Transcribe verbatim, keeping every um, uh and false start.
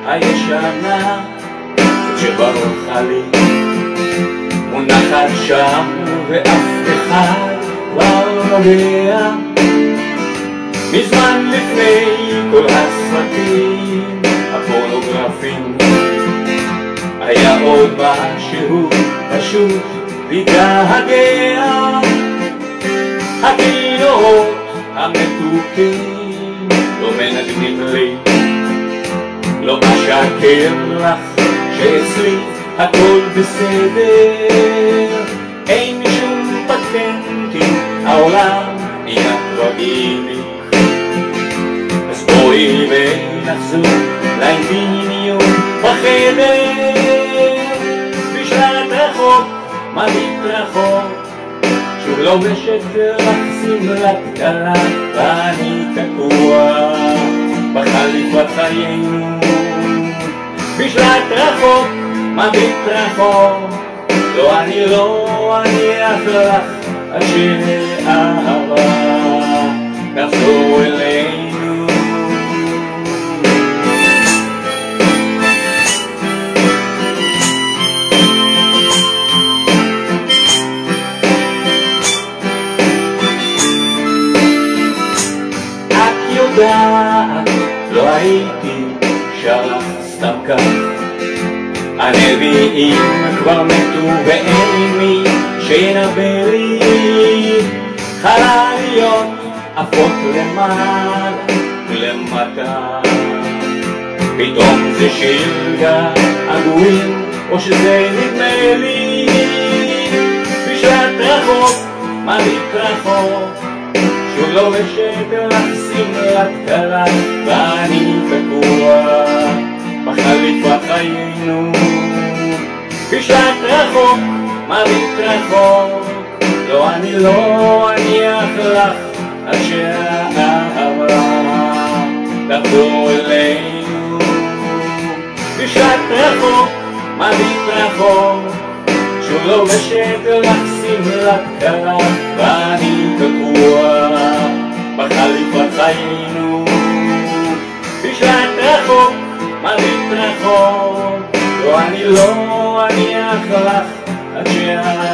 הישנה שברחה לי מונחת שם ואף אחד כבר לא יודע. מזמן לפני כל הסרטים הפורנוגרפיים היה עוד משהו פשוט להתגעגע. הכינורות המתוקים לא מנגנים לי, לא אשקר לך שאצלי הכל בסדר, אין שום פטנטים, העולם נהיה רגיל. אז בואי ונחזור לאינטימיות בחדר, בשלט רחוק, מביט רחוק, שוב לובשת לך שמלת קלה, ואני תקוע בחליפת חיינו. בשלט רחוק, מביט רחוק, לא אני לא אניח לך עד שהאהבה תחזור אלינו. את יודעת, לא הייתי שר לך סתם כך, הנביאים כבר מתו ואין מי שינבא לי. חלליות עפות למעלה ולמטה, פתאום זה שיר געגועים או שזה נדמה לי. בשלט רחוק, מביט רחוק, שוב לובשת לך שמלת קלה, ואני תקוע בחליפת חיינו. בשלט רחוק, מביט רחוק, לא אני לא אניח לך עד שהאהבה תחזור אלינו. בשלט רחוק, מביט רחוק, שוב לובשת לך שמלת קלה, ואני תקוע בחליפת חיינו. בשלט רחוק, מביט רחוק, לא אני לא אניח לך עד שהאהבה